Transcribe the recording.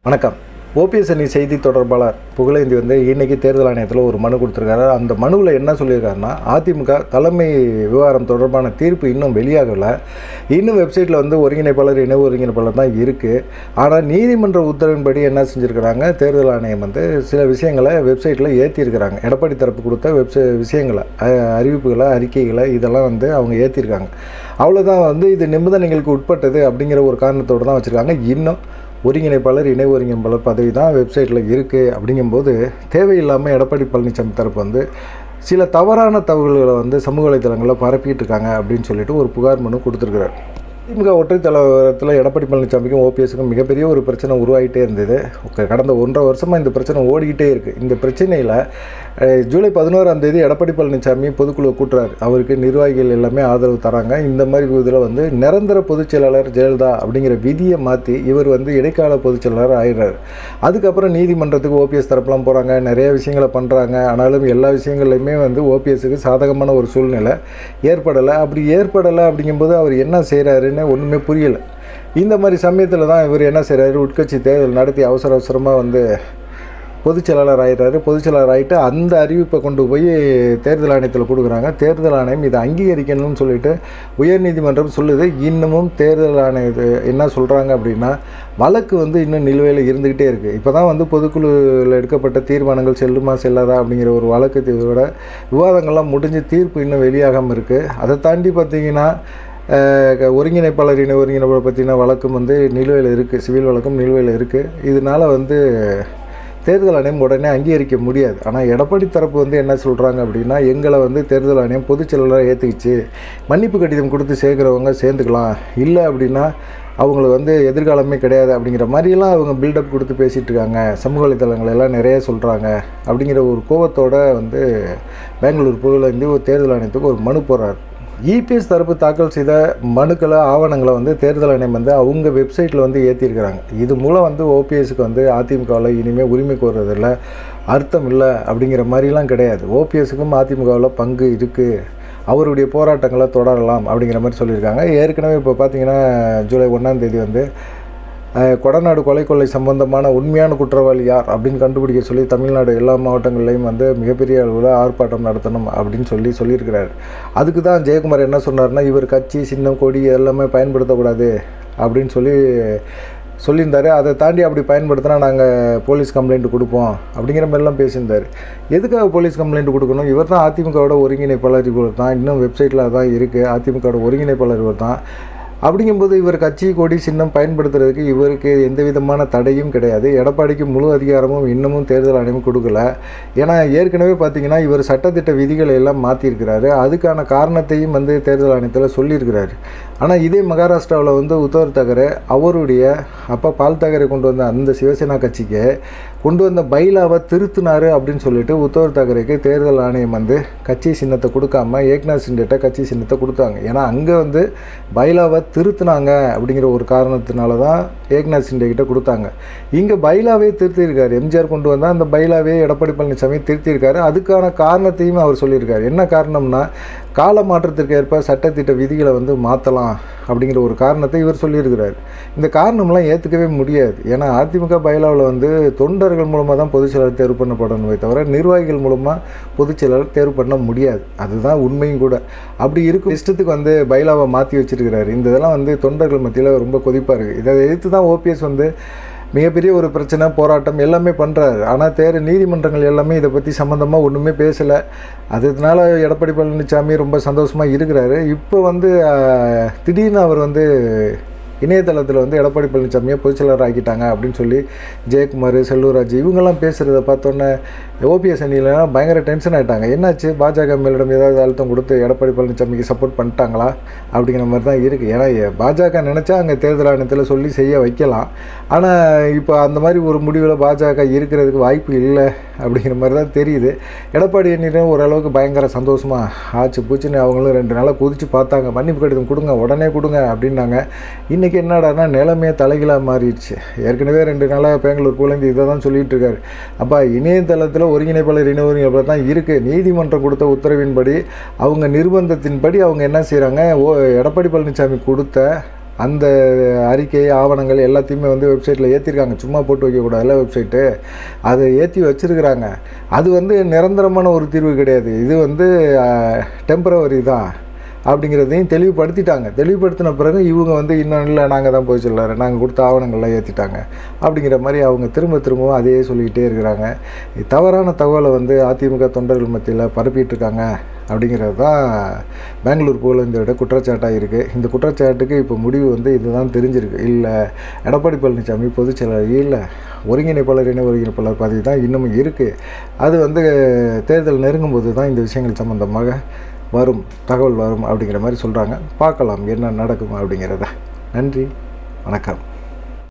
வணக்கம். ஓபிஎஸ் அணி செய்தி தொடர்பாளர் புகழேந்தி இன்றைக்கி தேர்தல் ஆணையத்தில் ஒரு மனு கொடுத்துருக்காரு. அந்த மனுவில் என்ன சொல்லியிருக்காருன்னா, அதிமுக தலைமை விவகாரம் தொடர்பான தீர்ப்பு இன்னும் வெளியாகலை. இன்னும் வெப்சைட்டில் ஒருங்கிணைப்பாளர் இணை ஒருங்கிணைப்பாளர் தான் இருக்குது. ஆனால் நீதிமன்ற உத்தரவின்படி என்ன செஞ்சுருக்கிறாங்க, தேர்தல் ஆணையம் சில விஷயங்களை வெப்சைட்டில் ஏற்றிருக்கிறாங்க. எடப்பாடி தரப்பு கொடுத்த விஷயங்களை, அறிவிப்புகளை, அறிக்கைகளை இதெல்லாம் அவங்க ஏற்றிருக்காங்க. அவ்வளோதான். இது நிபந்தனைகளுக்கு உட்பட்டது அப்படிங்கிற ஒரு காரணத்தோடு தான் வச்சுருக்காங்க. இன்னும் ஒருங்கிணைப்பாளர் இணை ஒருங்கிணைப்பாளர் பதவி தான் வெப்சைட்டில் இருக்குது. அப்படிங்கும்போது தேவையில்லாமல் எடப்பாடி பழனிசாமி தரப்பு சில தவறான தகவல்களை சமூக வலைதளங்களில் பரப்பிட்டு இருக்காங்க அப்படின்னு சொல்லிட்டு ஒரு புகார் மனு கொடுத்துருக்குறாரு. திமுக ஒற்றை தலைவரத்தில் எடப்பாடி பழனிசாமிக்கும் ஓபிஎஸ்க்கும் மிகப்பெரிய ஒரு பிரச்சனை உருவாகிட்டே இருந்தது. கடந்த 1.5 வருஷமாக இந்த பிரச்சனை ஓடிக்கிட்டே இருக்குது. இந்த பிரச்சனையில் ஜூலை 11 எடப்பாடி பழனிசாமி பொதுக்குழுவை கூட்டுறாரு. அவருக்கு நிர்வாகிகள் எல்லாமே ஆதரவு தராங்க. இந்த மாதிரி இதில் நிரந்தர பொதுச் செயலாளர் ஜெயலலிதா அப்படிங்கிற விதியை மாற்றி இவர் இடைக்கால பொதுச் செயலாளர் ஆயிடுறாரு. அதுக்கப்புறம் நீதிமன்றத்துக்கு ஓபிஎஸ் தரப்புலாம் போகிறாங்க, நிறைய விஷயங்களை பண்ணுறாங்க. ஆனாலும் எல்லா விஷயங்கள்லையுமே ஓபிஎஸ்க்கு சாதகமான ஒரு சூழ்நிலை ஏற்படலை. அப்படி ஏற்படலை அப்படிங்கும்போது அவர் என்ன செய்கிறாரு ஒன்றுமே புரியலை. இந்த மாதிரி சமயத்தில் தான் இவர் என்ன செய்கிறாரு, உட்கட்சி தேர்தல் நடத்தி அவசரமாக பொதுச் செயலாளர் ஆகிடுறாரு. பொதுச் செயலாளர் ஆகிட்டு அந்த அறிவிப்பை கொண்டு போய் தேர்தல் ஆணையத்தில் கொடுக்குறாங்க. தேர்தல் ஆணையம் இதை அங்கீகரிக்கணும்னு சொல்லிட்டு உயர்நீதிமன்றம் சொல்லுது. இன்னமும் தேர்தல் ஆணையத்தை என்ன சொல்கிறாங்க அப்படின்னா, வழக்கு இன்னும் நிலுவையில் இருந்துக்கிட்டே இருக்குது. இப்போ தான் பொதுக்குழுவில் எடுக்கப்பட்ட தீர்மானங்கள் செல்லுமா செல்லாதா அப்படிங்கிற ஒரு வழக்கத்தோட விவாதங்கள்லாம் முடிஞ்சு தீர்ப்பு இன்னும் வெளியாகாமல் இருக்குது. அதை தாண்டி பார்த்திங்கன்னா ஒருங்கிணைப்பாளர் இணை ஒருங்கிணைப்பாளர் பற்றின வழக்கம் நிலுவையில் இருக்குது. சிவில் வழக்கம் நிலுவையில் இருக்குது. இதனால் தேர்தல் ஆணையம் உடனே அங்கீகரிக்க முடியாது. ஆனால் எடப்பாடி தரப்பு என்ன சொல்கிறாங்க அப்படின்னா, எங்களை தேர்தல் ஆணையம் பொதுச் செயலாளராக ஏற்றுக்கிச்சு, மன்னிப்பு கடிதம் கொடுத்து சேர்க்குறவங்க சேர்ந்துக்கலாம், இல்லை அப்படின்னா அவங்களுக்கு எதிர்காலமே கிடையாது அப்படிங்கிற மாதிரியெல்லாம் அவங்க பில்டப் கொடுத்து பேசிகிட்டு இருக்காங்க. சமூக வலைத்தளங்கள் எல்லாம் நிறைய சொல்கிறாங்க. அப்படிங்கிற ஒரு கோவத்தோடு பெங்களூர் புகழேந்தி ஒரு தேர்தல் ஆணையத்துக்கு ஒரு மனு போடுறாரு. இபிஎஸ் தரப்பு தாக்கல் செய்த மனுக்களை, ஆவணங்களை தேர்தல் ஆணையம் அவங்க வெப்சைட்டில் ஏற்றிருக்கிறாங்க. இது மூலம் ஓபிஎஸ்க்கு அதிமுகவில் இனிமேல் உரிமை கோருறதில்ல, அர்த்தம் இல்லை அப்படிங்கிற மாதிரிலாம் கிடையாது. ஓபிஎஸ்க்கும் அதிமுகவில் பங்கு இருக்குது, அவருடைய போராட்டங்களை தொடரலாம் அப்படிங்கிற மாதிரி சொல்லியிருக்காங்க. ஏற்கனவே இப்போ பார்த்திங்கன்னா ஜூலை 1 கொடநாடு கொலை கொள்ளை சம்பந்தமான உண்மையான குற்றவாளி யார் அப்படின்னு கண்டுபிடிக்க சொல்லி தமிழ்நாடு எல்லா மாவட்டங்கள்லையும் மிகப்பெரிய அளவில் ஆர்ப்பாட்டம் நடத்தணும் அப்படின்னு சொல்லியிருக்கிறார். அதுக்கு தான் ஜெயக்குமார் என்ன சொன்னார்னா, இவர் கட்சி சின்னம் கொடி எல்லாமே பயன்படுத்தக்கூடாது அப்படின்னு சொல்லியிருந்தார். அதை தாண்டி அப்படி பயன்படுத்தினா நாங்கள் போலீஸ் கம்ப்ளைண்ட் கொடுப்போம் அப்படிங்கிற மாதிரிலாம் பேசியிருந்தார். எதுக்காக போலீஸ் கம்ப்ளைண்ட் கொடுக்கணும்? இவர் தான் அதிமுகவோட ஒருங்கிணைப்பாளர், இவர் தான் இன்னும் வெப்சைட்டில் தான் இருக்குது, அதிமுகவோட ஒருங்கிணைப்பாளர் இவர் தான். அப்படிங்கும்போது இவர் கட்சி கொடி சின்னம் பயன்படுத்துறதுக்கு இவருக்கு எந்த விதமான தடையும் கிடையாது. எடப்பாடிக்கு முழு அதிகாரமும் இன்னமும் தேர்தல் ஆணையம் கொடுக்கல. ஏன்னா ஏற்கனவே பார்த்திங்கன்னா இவர் சட்டத்திட்ட விதிகளை எல்லாம் மாற்றிருக்கிறாரு. அதுக்கான காரணத்தையும் தேர்தல் ஆணையத்தில் சொல்லியிருக்கிறாரு. ஆனால் இதே மகாராஷ்டிராவில் உத்தவ் தாக்கரே அவருடைய அப்பா பால் தாக்கரே கொண்டு வந்த அந்த சிவசேனா கட்சிக்கு கொண்டு வந்த பைலாவை திருத்தினார் அப்படின்னு சொல்லிட்டு உத்தவ் தாக்கரேக்கு தேர்தல் ஆணையம் கட்சி சின்னத்தை கொடுக்காம ஏக்நாத் சிண்டேட்ட கட்சி சின்னத்தை கொடுத்தாங்க. ஏன்னா அங்கே பைலாவை திருத்தினாங்க அப்படிங்கிற ஒரு காரணத்தினால தான் ஏக்நாத் சிண்டே கிட்ட கொடுத்தாங்க. இங்கே பைலாவே திருத்தியிருக்காரு. எம்ஜிஆர் கொண்டு வந்தால் அந்த பைலாவே எடப்பாடி பழனிசாமி திருத்தியிருக்காரு. அதுக்கான காரணத்தையும் அவர் சொல்லியிருக்காரு. என்ன காரணம்னா, கால மாற்றத்திற்கு ஏற்ப சட்டத்திட்ட விதிகளை மாற்றலாம் அப்படிங்கிற ஒரு காரணத்தை இவர் சொல்லியிருக்கிறார். இந்த காரணம்லாம் ஏற்றுக்கவே முடியாது. ஏன்னா அதிமுக பைலாவில் தொண்டர்கள் மூலமாக தான் பொதுச் செயலாளர் தேர்வு பண்ணப்படணுமே தவிர நிர்வாகிகள் மூலமாக பொதுச் செயலாளர் தேர்வு பண்ண முடியாது. அதுதான் உண்மையும் கூட. அப்படி இருக்கும் இஷ்டத்துக்கு பைலாவை மாற்றி வச்சிருக்கிறாரு. இந்த இதெல்லாம் தொண்டர்கள் மத்தியில் ரொம்ப கொதிப்பாக இருக்குது. இதை எதிர்த்து தான் ஓபிஎஸ் மிகப்பெரிய ஒரு பிரச்சனை, போராட்டம் எல்லாமே பண்ணுறாரு. ஆனால் நீதிமன்றங்கள் எல்லாமே இதை பற்றி சம்மந்தமாக ஒன்றுமே பேசலை. அதனால எடப்பாடி பழனிசாமி ரொம்ப சந்தோஷமாக இருக்கிறாரு. இப்போ திடீர்னு அவர் இணையதளத்தில் எடப்பாடி பழனிசாமியை பொதுச்செயலாளர் ஆக்கிட்டாங்க அப்படின்னு சொல்லி ஜெயக்குமார், செல்லூர்ராஜ் இவங்கெல்லாம் பேசுகிறத பார்த்தோன்னே ஓபிஎஸ் அணியிலாம் பயங்கர டென்ஷன் ஆகிட்டாங்க. என்னாச்சு, பாஜக மேலிடம் ஏதாவது அழுத்தம் கொடுத்து எடப்பாடி பழனிசாமிக்கு சப்போர்ட் பண்ணிட்டாங்களா அப்படிங்கிற மாதிரி தான் இருக்குது. ஏன்னா பாஜக நினச்சா அங்கே தேர்தல் ஆணையத்தில் சொல்லி செய்ய வைக்கலாம். ஆனால் இப்போ அந்த மாதிரி ஒரு முடிவில் பாஜக இருக்கிறதுக்கு வாய்ப்பு இல்லை அப்படிங்கிற மாதிரி தான் தெரியுது. எடப்பாடி அணியிடம் ஓரளவுக்கு பயங்கர சந்தோஷமாக ஆச்சு பூச்சின்னு அவங்களும் 2 நாளாக குதித்து பார்த்தாங்க. மன்னிப்பு கடிதம் கொடுங்க, உடனே கொடுங்க அப்படின்னாங்க. இன்றைக்கி என்னடானா நிலைமையே தலைகீழாக மாறிடுச்சு. ஏற்கனவே 2 நாளாக பெங்களூர் புகழேந்தி இதை தான் சொல்லிகிட்டு இருக்காரு. அப்போ இணையதளத்தில் ஒருங்கிணைப்பாளர் இணை ஒருங்கிணைப்பாளர் தான் இருக்குது. நீதிமன்றம் கொடுத்த உத்தரவின்படி அவங்க நிர்பந்தத்தின்படி அவங்க என்ன செய்கிறாங்க, எடப்பாடி பழனிசாமி கொடுத்த அந்த அறிக்கை ஆவணங்கள் எல்லாத்தையுமே வந்து வெப்சைட்டில் ஏற்றிருக்காங்க. சும்மா போட்டு வைக்கக்கூடாதுல்ல வெப்சைட்டு, அதை ஏற்றி வச்சுருக்கிறாங்க. அது வந்து நிரந்தரமான ஒரு தீர்வு கிடையாது, இது வந்து டெம்பரவரி தான் அப்படிங்கிறதையும் தெளிவுபடுத்திட்டாங்க. தெளிவுபடுத்தின பிறகு இவங்க வந்து இன்னும் இல்லை நாங்கள் தான் போய் சொல்லாரு, நாங்கள் கொடுத்த ஆவணங்கள்லாம் ஏற்றிட்டாங்க அப்படிங்கிற மாதிரி அவங்க திரும்பவும் அதையே சொல்லிக்கிட்டே இருக்கிறாங்க. தவறான தகவலை வந்து அதிமுக தொண்டர்கள் மத்தியில் பரப்பிட்டுருக்காங்க அப்படிங்கிறது தான் பெங்களூர் புகழேந்தியோட குற்றச்சாட்டாக இருக்குது. இந்த குற்றச்சாட்டுக்கு இப்போ முடிவு வந்து இதுதான் தெரிஞ்சிருக்கு. இல்லை எடப்பாடி பழனிசாமி பொதுச்செயலாளர் இல்லை, ஒருங்கிணைப்பாளர் இணை ஒருங்கிணைப்பாளர் பதவி தான் இன்னமும் இருக்குது. அது வந்து தேர்தல் நெருங்கும் போது தான் இந்த விஷயங்கள் சம்மந்தமாக தகவல் வரும் அப்படிங்கிற மாதிரி சொல்கிறாங்க. பார்க்கலாம் என்ன நடக்கும் அப்படிங்கிறத. நன்றி, வணக்கம்.